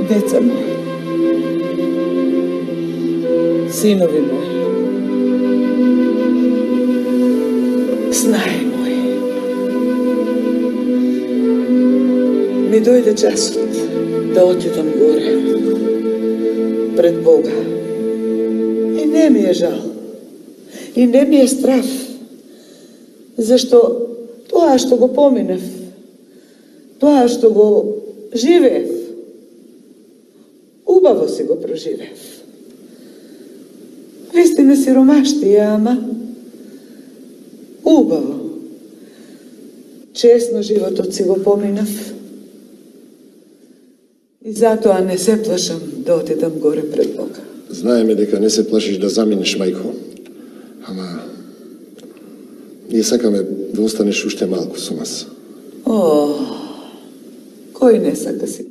Деца мои, синови мои, знаи мои, ми дојде часот да отидам горе пред Бога. И не ми е жал, и не ми е страв, зашто тоа што го поминав, тоа што го живеев, убаво си го проживеев. Вистина сиромаштија, ама убаво. Честно животот си го поминав. И затоа не се плашам да отидам горе пред Бога. Знаеме дека не се плашиш да заминеш, мајко. Ама ние сакаме да останеш уште малку со нас. О, кој не сака, синко?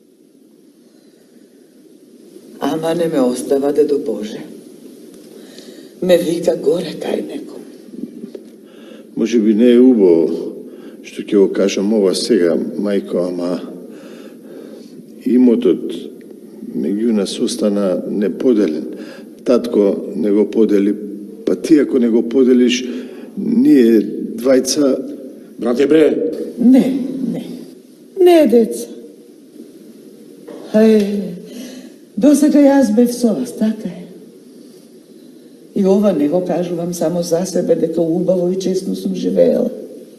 Ама не ме остава дедо Боже. Ме вика горе кај неком. Може би не е убаво што ќе го кажам ова сега, мајко, ама имотот меѓу нас остана неподелен. Татко не го подели, па ти ако не го поделиш, ние двајца... Брате, бре! Не, деца. Досега јас бев со вас, така е. И ова не го кажувам само за себе, дека убаво и честно сум живеела.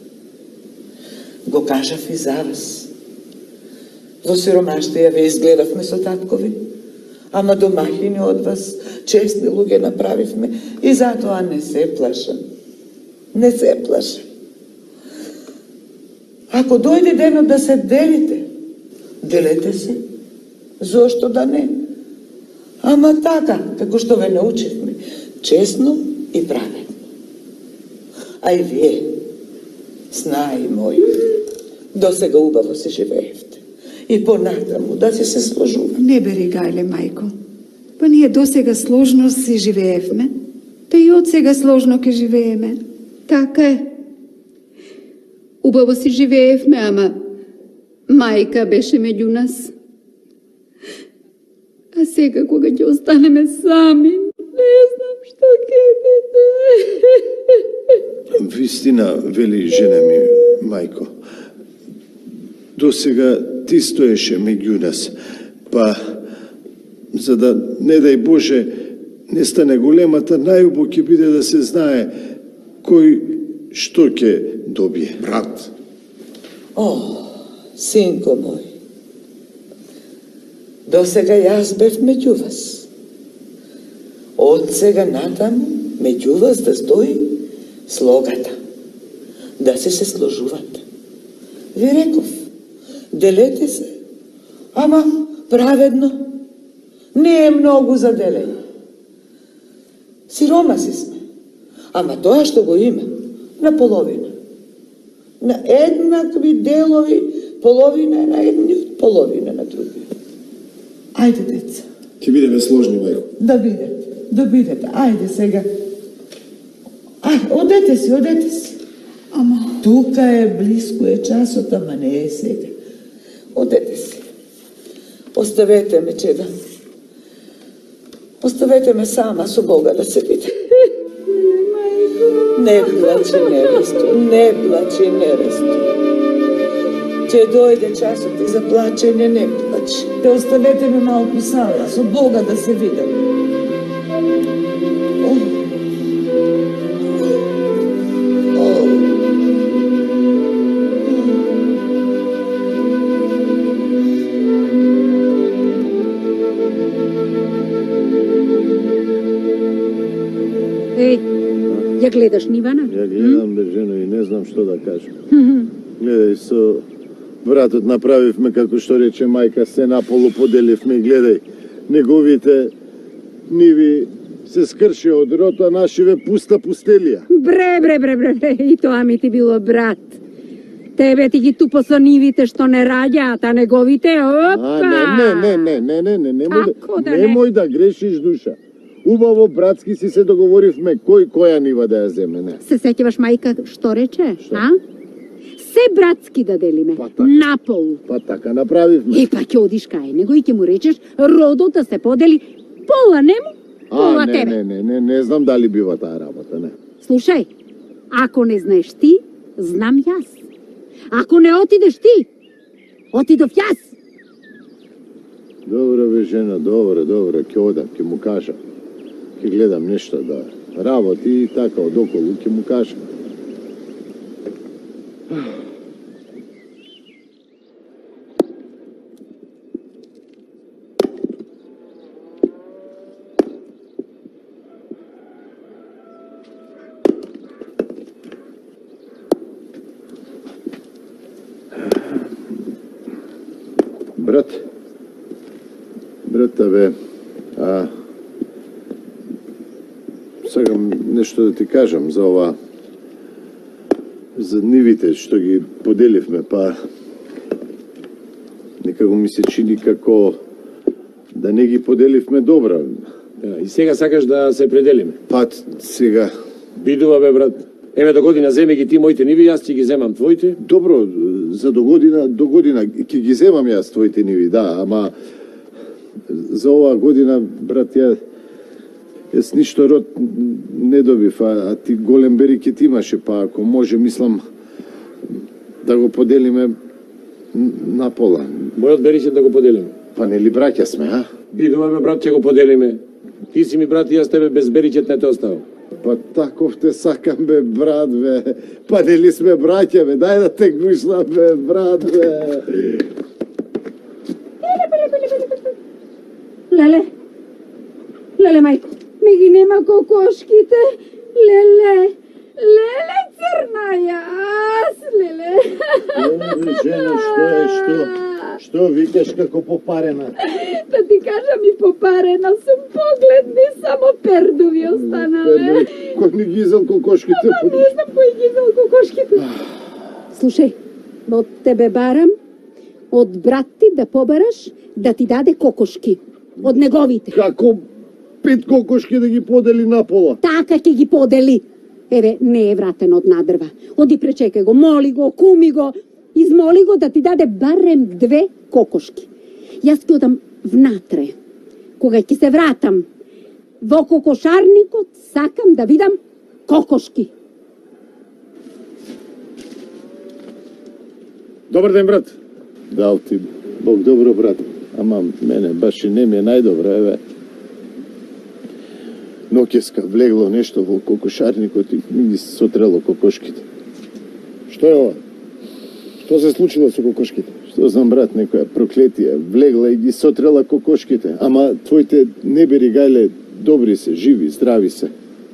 Го кажав и за вас. Во сиромаштија ве изгледавме со таткови, ама домаќини од вас, честни луѓе направивме и затоа не се плашам. Не се плашам. Ако дојде денот да се делите, делете се. Зошто да не? Ама така, како што ве научивме, честно и праведно. А и вие, знаи мои, досега убаво се живеевте. И понатаму да се сложува. Не бери гајле, мајко. Па ние досега сложно си живеевме, та и од сега сложно ке живееме. Така е. Убаво си живеевме, ама мајка беше меѓу нас. А сега кога ќе останеме сами, не знам што ќе биде. Вистина, вели жена ми, мајко. До сега ти стоеше меѓу нас, па за да, не дај Боже, не стане големата, најубо ќе биде да се знае кој што ќе добие. Брат. О, синко мој, до сега јас бев меѓу вас. Од сега натаму меѓу вас да стои слогата, да се сложувате. Ви реков, делете се, ама праведно, не е многу за делење. Сиромаси сме, ама тоа што го има, на половина. На еднакви делови, половина на едниот, половина на другиот. Ајде, деца. Ќе бидеме сложни, мајко. Да бидете. Ајде сега. Одете си. Ама... Тука е, близко е часот, ама не е сега. Одете си. Оставете ме, чеда. Оставете ме сама со Бога да се биде. Не плачи, невесто. Ќе дојде часот и за плачење, не плачи. Да оставете ме малку сама, со Бога да се видам. Ја гледаш Нивана? Ја гледам, бе, жено, и не знам што да кажам. Гледај, со братот направивме, како што рече мајка, се наполу поделивме, гледај, неговите ниви се скрши од рото, а нашиве пуста пустелија. Бре, и тоа ми ти било брат. Тебе ти ги тупо со нивите што не раѓаат, а неговите, опа! Немој да грешиш, душа. Убаво братски си се договоривме кој која нива да ја земе, не? Се сеќаваш мајка што рече, Што? а? се братски да делиме. Па така. Напол. Па така направивме. Па ќе одиш кај него и ќе му речеш родот да се подели пола нему, пола тебе. Не знам дали бива таа работа, не. Слушај, ако не знаеш ти, знам јас. Ако не отидеш ти, отидов јас. Добре бе, жена, добре, ќе одам, ќе му кажам. Ќе гледам нешто да работи и така одоколу ќе му кажам. Брат, бе, сакам нешто да ти кажам за ова, за нивите што ги поделивме, па некако ми се чини како да не ги поделивме добро. И сега сакаш да се пределиме. Па сега... Бидува бе, брат. Еве до година земи ги ти моите ниви, јас ќе ги земам твоите. Добро, за до година ќе ги земам јас твоите ниви, да, ама за оваа година, брат, јас ништо род не добив, а ти голем берик ќе ти имаше, па ако може, мислам да го поделиме на пола. Мојот берик да го поделиме. Па нели браќа сме, а? Бидува бе, брат, ќе го поделиме. Ти си ми брат и јас тебе без беричет не те оставам. Па таков те сакам бе, брат, бе. Па нели сме браќа, бе, дај да те гушнам, бе, брат, бе. Леле, мајко, ме ги нема кокошките. Леле, црна јас, леле. Жена, што викаш како попарена? Да ти кажам и попарена сум, погледни, само пердови останале. Кој ни ги изел кокошките? Не знам кој ги изел кокошките. Слушај, од тебе барам, од брат ти да побараш, да ти даде кокошки. Од неговите. Како 5 кокошки да ги подели напола? Така ќе ги подели. Еве, не е вратен од надрва. Оди пречекај го, моли го, куми го, измоли го да ти даде барем 2 кокошки. Јас ќе одам внатре. Кога ќе се вратам во кокошарникот, сакам да видам кокошки. Добар ден, брат. Дал ти Бог добро, брат. Ама мене баш и не ми е најдобро, еве. Ноќеска влегло нешто во кокошарникот и ми ги сотрело кокошките. Што е ова? Што се случило со кокошките? Што знам, брат, некоја проклетија влегла и ги сотрела кокошките. Ама твоите небери, гајле, добри се, живи, здрави се.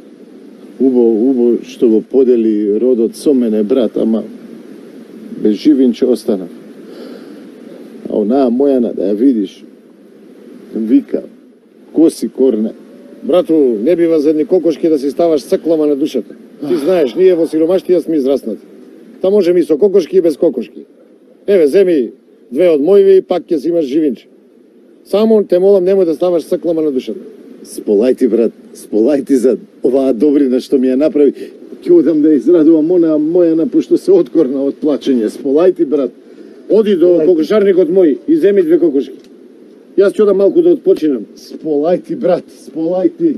Убо што го подели родот со мене, брат, ама без живинче останав. А онаа мојана, да ја видиш, вика, коси корне. Брату, не бива за едни кокошки да си ставаш цклама на душата. Ти знаеш, ние во сиромаштија сме израснати. Та може ми со кокошки и без кокошки. Еве, земи 2 од мојви и пак ќе си имаш живинче. Само те молам, немој да ставаш цклама на душата. Сполај ти, брат, сполај ти за оваа добрина што ми ја направи. Ќе одам да израдувам онаа мојана, пошто се откорна од плачење. Сполај ти, брат. Оди до кокошарникот мој и земи 2 кокошки. Јас ќе одам малку да отпочинам. Сполај ти, брат, сполај ти.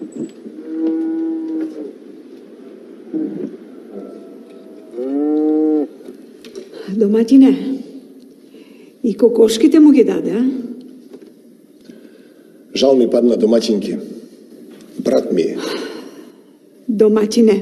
Домаќине, и кокошките му ги даде, а? Жал ми падна домаќинки. Брат ми е. Домаќине,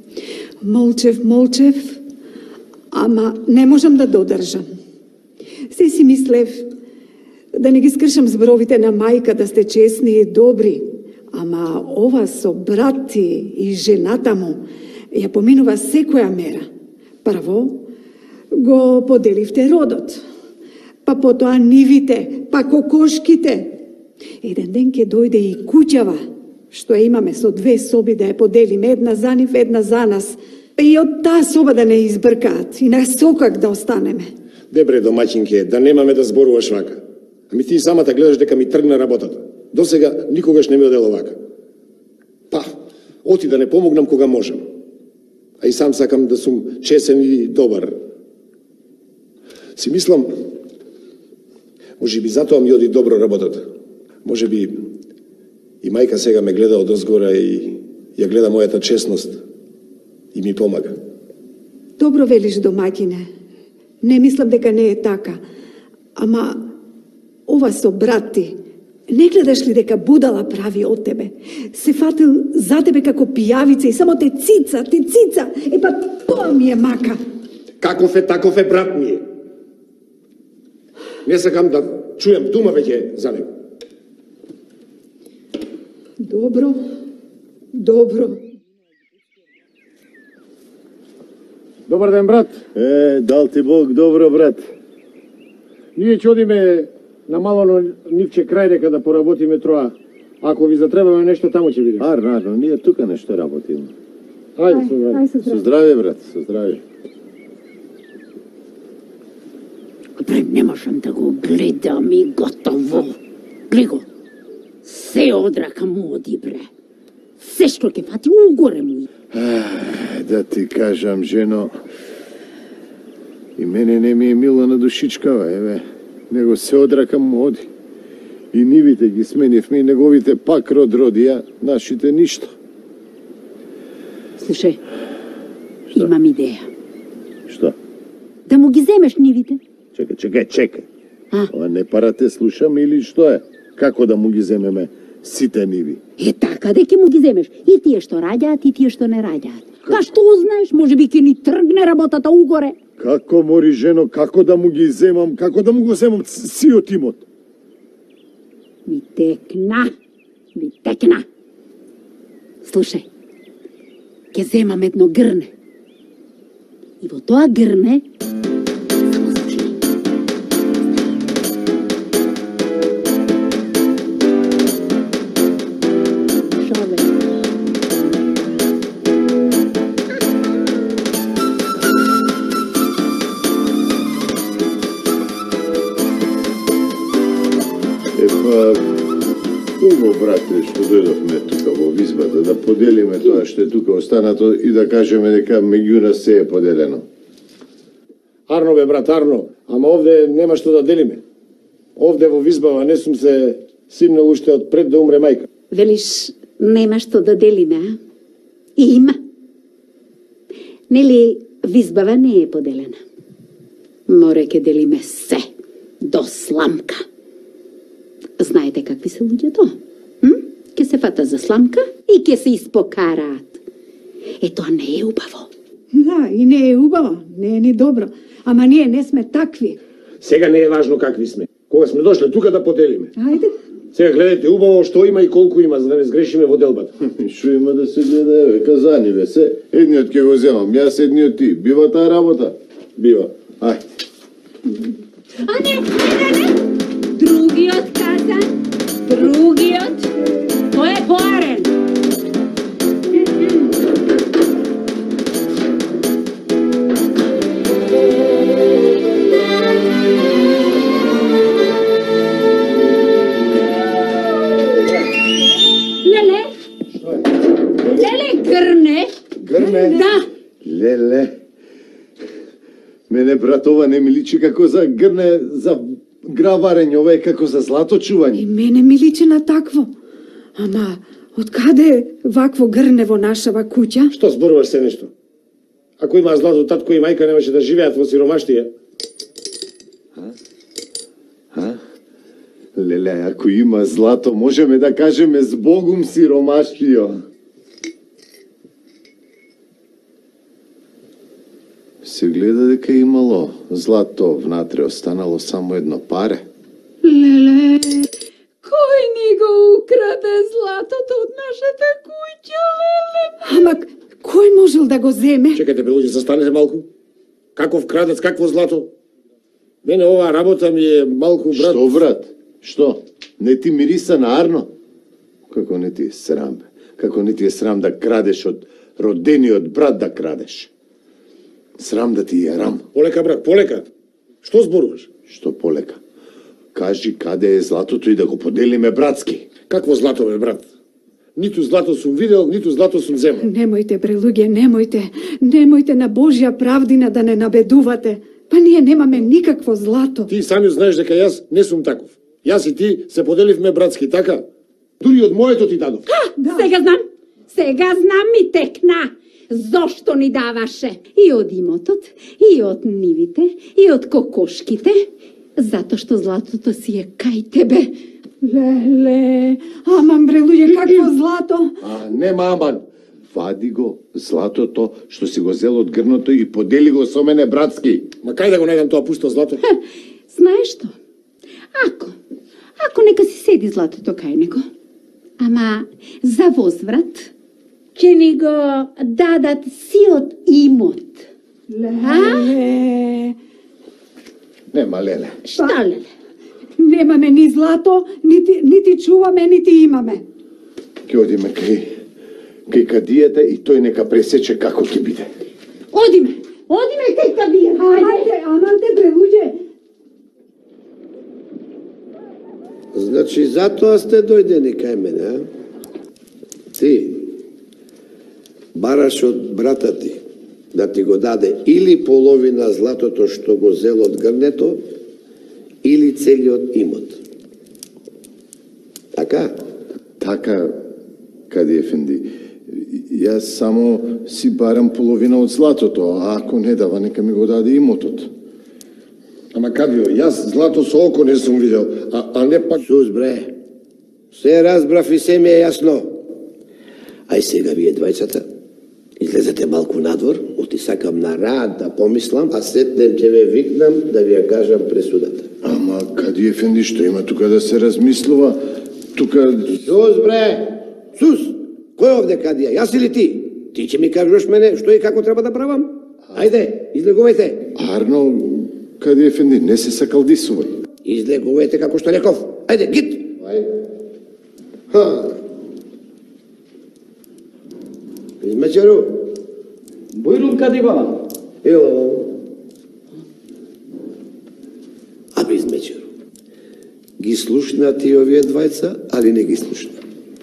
молчев, ама не можам да додржам. Се си мислев да не ги скршам зборовите на мајка, да сте честни и добри, ама ова со брат и жената му ја поминува секоја мера. Прво, го поделивте родот, па потоа нивите, па кокошките. Еден ден ќе дојде и куќава, што ја имаме со 2 соби да ја поделиме, една за нив, една за нас. И од таа соба да не избркаат и на сокак да останеме. Дебре, домаќинке, да немаме да зборуваш вака. Ами ти самата гледаш дека ми тргна работата. До сега никогаш не ми одело вака. Па, оти да не помогнам кога можам. А и сам сакам да сум чесен и добар. Си мислам, може би затоа ми оди добро работата. Може би и мајка сега ме гледа од озгора и ја гледа мојата честност и ми помага. Добро велиш, домаќине. Не мислам дека не е така. Ама ова со брат ти, не гледаш ли дека будала прави од тебе? Се фатил за тебе како пијавица и само те цица. Епа тоа ми е мака. Каков е, таков е брат ми е. Не сакам да чуjem дума веќе за него. Добро. Добар ден, брат. Дал ти Бог добро, брат. Ние ќе одиме на мало нивче крај дека да поработиме троа. Ако ви затребаме нешто, таму ќе видиме. Арно, ние тука нешто работиме. Ајде, со здраве. Со здраве, брат, со здраве. Бре, не можам да го гледам и готово. Гледай го. Се одрака му оди, бре. Се што ќе фати угоре му. Да ти кажам, жено, и мене не ми е мило на душичкава, еве. Него се одрака му оди. И нивите ги сменивме, и неговите пак родија, нашите ништо. Слушај, имам идеја. Што? Да му ги земеш нивите. Чекај. Ова не пара те слушам или што е? Како да му ги земеме сите ниви? Е така дека му ги земеш. И тие што раѓаат, и тие што не раѓаат. Па што знаеш, може би ќе ни тргне работата угоре. Како мори, жено, како да му ги земам, како да му го земам сиот имот? Ми текна. Слушај, ќе земам едно грне. И во тоа грне, само слушај. Шо бе? Убаво, брате, што дојдовме тука во визбата, да поделиме тоа што е тука останато и да кажеме дека меѓу нас се е поделено. Арно бе, брат, арно. Ама овде нема што да делиме. Овде во визбава не сум се симнал уште од пред да умре мајка. Велиш, нема што да делиме, а? И има. Нели, визбава не е поделена. Море ќе делиме се, до сламка. Знаете какви се луѓето? Ке се фата за сламка и ке се испокараат. Е, тоа не е убаво. Да, и не е убаво, не е ни добро. Ама ние не сме такви. Сега не е важно какви сме. Кога сме дошле тука да поделиме. Ајде. Сега гледајте убаво што има и колку има, за да не сгрешиме во делбата. Што има да се гледа, еве, казани бе се. Едниот ќе го земам, јас едниот ти. Бива таа работа? Бива. Ајде. А не. Другиот казан, другиот, тој е поарен. Леле, грне. Грне? Да. Леле. Мене, брат, ова не ми личи како за грне, за граварење, ова е како за злато чување. И мене ми личи на такво. Ама, од каде вакво грне во нашава куќа? Што зборуваш се нешто? Ако има злато, татко и мајка немаше да живеат во сиромаштија. Леле, ако има злато, можеме да кажеме збогум сиромаштио. Се гледа дека имало злато внатре, останало само едно паре. Леле, кој ни го украде златото од нашата куќа, леле? Ама, кој можел да го земе? Чекајте, бе, луѓе, застанете малку. Каков крадец, какво злато? Мене оваа работа ми е малку, брат. Што, брат? Што? Не ти мириса на арно? Како не ти е срам, бе? Како не ти е срам да крадеш од родениот брат да крадеш? Срам да ти е рам. Полека, брат, полека. Што зборуваш? Што полека? Кажи каде е златото и да го поделиме братски. Какво злато, бе, брат? Ниту злато сум видел, ниту злато сум земал. Немојте, бре, луѓе, немојте. Немојте на Божја правдина да не набедувате. Па ние немаме никакво злато. Ти сами знаеш дека јас не сум таков. Јас и ти се поделивме братски, така? Дури од моето ти дадов. Да. Сега знам ми текна. Зошто ни даваше? И од имотот, и од нивите, и од кокошките. Затоа што златото си е кај тебе. Леле, аман бре луѓе, какво злато? Нема аман. Вади го златото што си го зел од грното и подели го со мене братски. Ма кај да го најдам тоа пусто злато? Знаеш што? Ако нека си седи златото кај него, ама за возврат ќе ни го дадат сиот имот. Леле. Нема леле. Шта леле? Немаме ни злато, нити чуваме, нити имаме. Ке одиме кај кадијата и тој нека пресече како ќе биде. Одиме кај кадијата. Аманте бре луѓе. Значи, затоа сте дојдени кај мене, а? Ти бараш од брата ти да ти го даде или половина златото што го зел од грнето, или целиот имот. Така? Така, Кади Ефенди. Јас само си барам половина од златото, а ако не дава, нека ми го даде имотот. Ама Кадио, јас злато со око не сум видел, а не пак... Сус, бре, се разбрав и се ми е јасно. Ај сега вие двајцата, излезете малку надвор, оти сакам на рад да помислам, а сетнем ќе ве викнам да ви ја кажам пресудата. Ама, Кади Ефенди, што има тука да се размислува? Тука... Сус, бре, Сус, кој овде Кадија, јас или ти? Ти ќе ми кажеш мене што и како треба да правам? Ајде, излегувајте. Арно, Кади Ефенди, не се сакалдисувај. Излегувајте како што реков. Ајде, гит! Измечеру. Бојрум Кади баба. Ело. Абе, измечеру. Ги слушна ти овие двајца, али не ги слушна?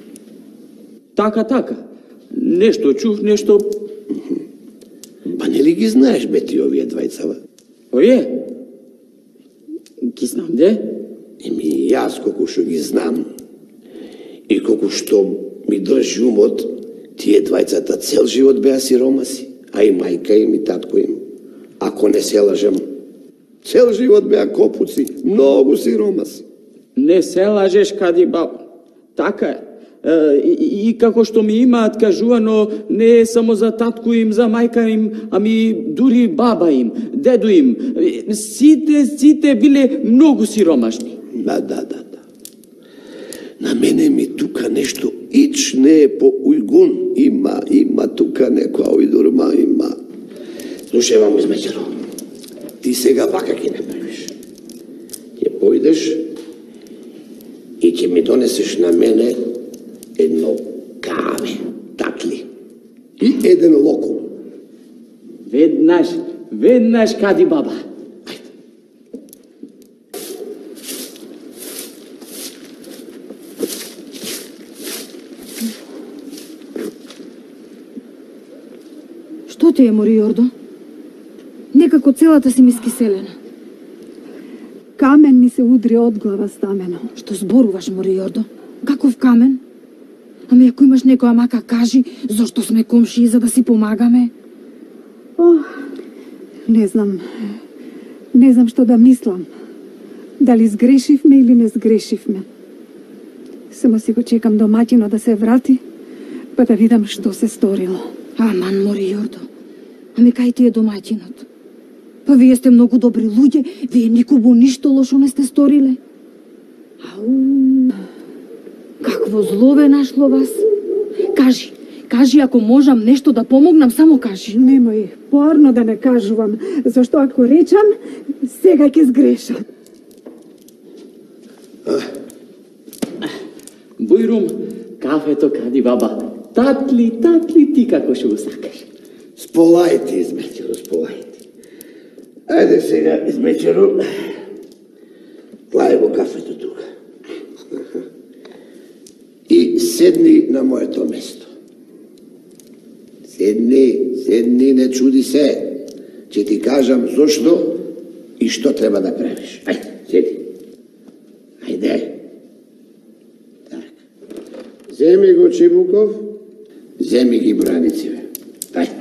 Така. Нешто чув, нешто... Па нели ги знаеш, бе, ти овие двајца, ба? Оје? Ги знам, де? Еми, јас колку што ги знам и колку што ми држи умот, тие двајцата цел живот беа сиромаси, а и мајка им и татко им. Ако не се лажам, цел живот беа копуци, многу сиромаси. Не се лажеш, Кади баба. Така е. И како што ми имаат кажувано, не е само за татко им, за мајка им, ами дури баба им, дедо им. Сите биле многу сиромашни. Да. На мене ми тука нешто ич не е по ујгун. Има тука некоја ујдурма, има. Слушај, вам измечеро. Ти сега вака ќе не правиш. Ќе појдеш и ќе ми донесеш на мене едно каве, такли, и еден локум. Веднаш, Кади баба. Што ти е, Мориордо? Некако целата си ми скиселена. Камен ми се удри од глава стамено. Што зборуваш, Мориордо? Каков камен? Ами ако имаш некоја мака, кажи, зашто сме комшии за да си помагаме? Не знам што да мислам. Дали сгрешивме или не сгрешивме. Само си го чекам домаќино да се врати, па да видам што се сторило. Аман, Мориордо, ами кај ти е домаќинот? Па вие сте многу добри луѓе, вие никому ништо лошо не сте сториле. Какво злове нашло вас? Кажи, ако можам нешто да помогнам, само кажи. Немој, порно да не кажувам, зашто ако речам, сега ќе сгрешам. Бојрум, кафето, Кади баба. Татли, ти како што го сакаш. Сполајте, измечеро, сполајте. Ајде сега, измечеро, клај го кафето тука. И седни на моето место. Седни, не чуди се. Ќе ти кажам зошто и што треба да правиш. Ајде, седи. Ајде. Так. Земи го Чибуков, земи ги бранициве. Ајде.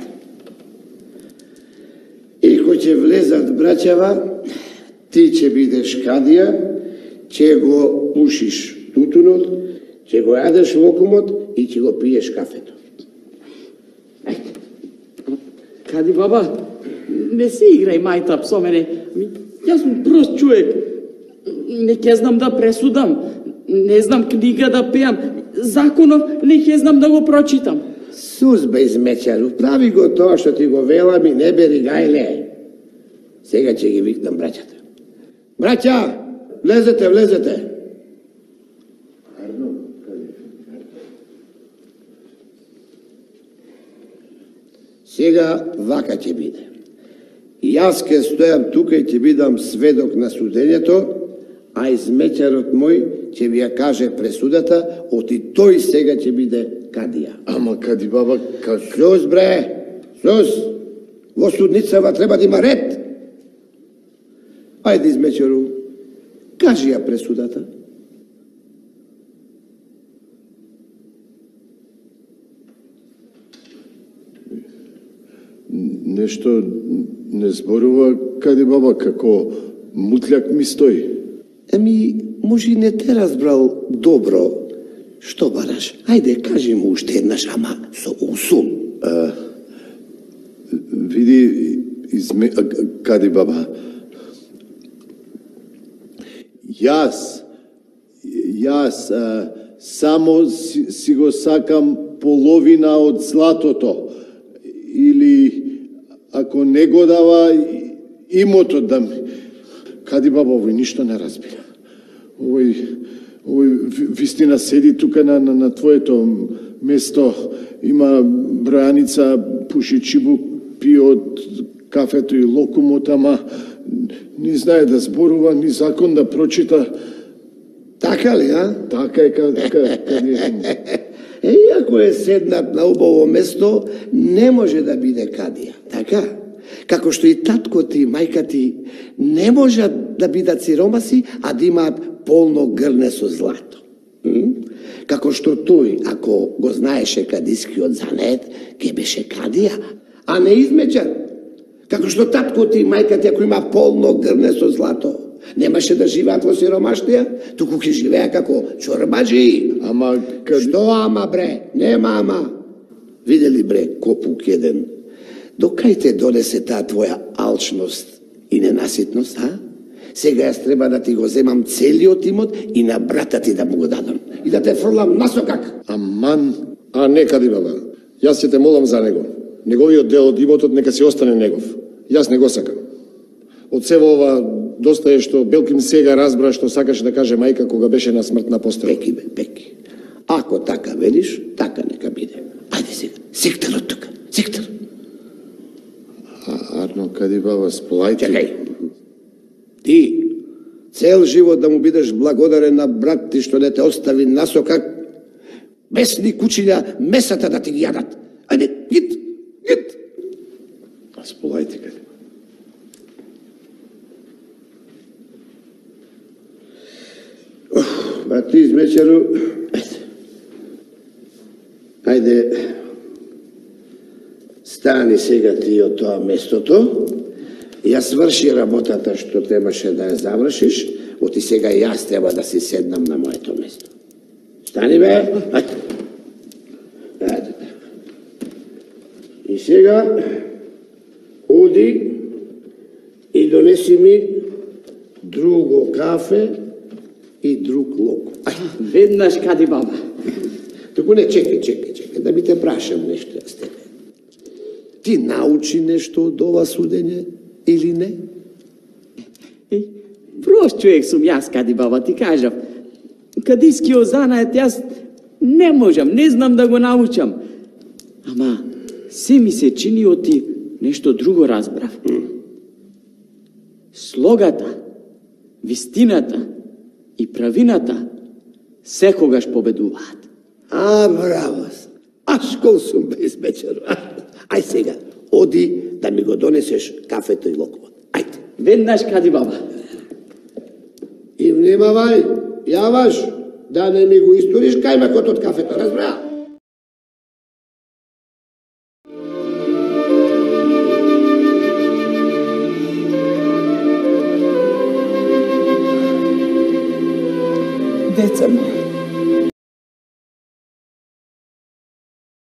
И кој ќе влезат браќава, ти ќе бидеш кадија, ќе го пушиш тутунот, ќе го јадеш локумот и ќе го пиеш кафето. Ајде. Кади баба, не се играј мајтап со мене. Јас сум прост човек. Не ќе знам да пресудам. Не знам книга да пеам. Законов не ќе знам да го прочитам. Сузба измечару, прави го тоа што ти го велам и не бери гајле. Сега ќе ги викнам браќата. Браќа, влезете, влезете. Сега вака ќе биде. Јас ке стојам тука и ќе бидам сведок на судењето, а измечарот мој ќе ви ја каже пресудата, оти тој сега ќе биде кадија. Ама кади баба, как... Сус, бре, сус, во судницава треба да има ред. Ајде, измечару, кажи ја пресудата. Нешто не зборува кади баба, како мутљак ми стои. Еми, може и не те разбрал добро. Што бараш? Ајде, кажи му уште еднаш, ама со усум. Види, кади баба, јас само си го сакам половина од златото, или ако не го дава имотот да ми... Кади баба, овој ништо не разбира. Овој вистина седи тука на твоето место, има бројаница, пуши чибук, пие од кафето и локумот, ама не знае да зборува, ни закон да прочита. Така ли, а? Така е, кади... Иако е седнат на убаво место, не може да биде кадија. Така? Како што и татко ти и мајка ти не можат да бидат сиромаси, а да имаат полно грне со злато. Како што тој, ако го знаеше кадискиот занет, ке беше кадија, а не измечар. Како што татко ти и мајка ти, ако има полно грне со злато, немаше да живеат во сиромаштија, туку ќе живеа како чорбаджи. Ама... Што ама, бре? Нема ама. Видели, бре, копук еден, докај те донесе таа твоја алчност и ненаситност, а? Сега јас треба да ти го земам целиот имот и на брата ти да му го дадам. И да те фрлам насокак. Аман, а не кади баба. Јас ќе те молам за него. Неговиот дел од имотот нека си остане негов. Јас не го сакам. Од сево ова доста е што Белкин сега разбра што сакаше да каже мајка кога беше на смртна постела. Пеки, бе, пеки. Ако така велиш, така нека биде. Ајде сега, сектар од тука, сектар. Арно, кади баба, сполајте. Чекај. Ти, цел живот да му бидеш благодарен на брат ти што не те остави насокак, бесни кучиња месата да ти ги јадат. Ајде, гит, гит. Сполајте, кади. Брат ти измечару, ајде, стани сега ти од тоа местото, ја сврши работата што требаше да ја завршиш, оти сега јас треба да си седнам на моето место. Стани, бе, ајде. Ајде. И сега, оди и донеси ми друго кафе и друг лок. Веднаш, кади баба. Туку не, чекај, да би те прашам нешто јас тебе. Ти научи нешто од ова судење или не? Прост човек сум јас, кади баба, ти кажав. Кадискиот занает јас не можам, не знам да го научам. Ама се ми се чини оти нешто друго разбрав. Слогата, вистината и правината секогаш победуваат. А, браво! А школ сум без вечер. Ај сега, оди да ми го донесеш кафето и локумот. Ајде. Веднаш кади баба. И внимавај, јаваш, да не ми го историш кајмакот од кафето, разбра? Деца мои,